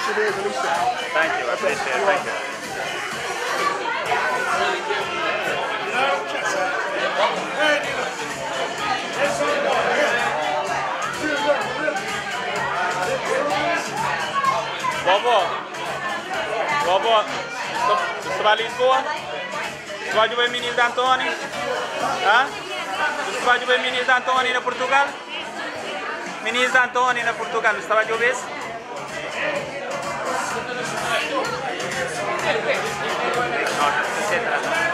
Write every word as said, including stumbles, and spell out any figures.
is, at least that. Thank you, I appreciate it, thank you. Vovó, vovó, você vai a Lisboa? Você vai ver o menino de Antônio? Hã? Você vai ver o menino de Antônio na Portugal? Menino de Antônio na Portugal, você vai ver isso? Nossa, você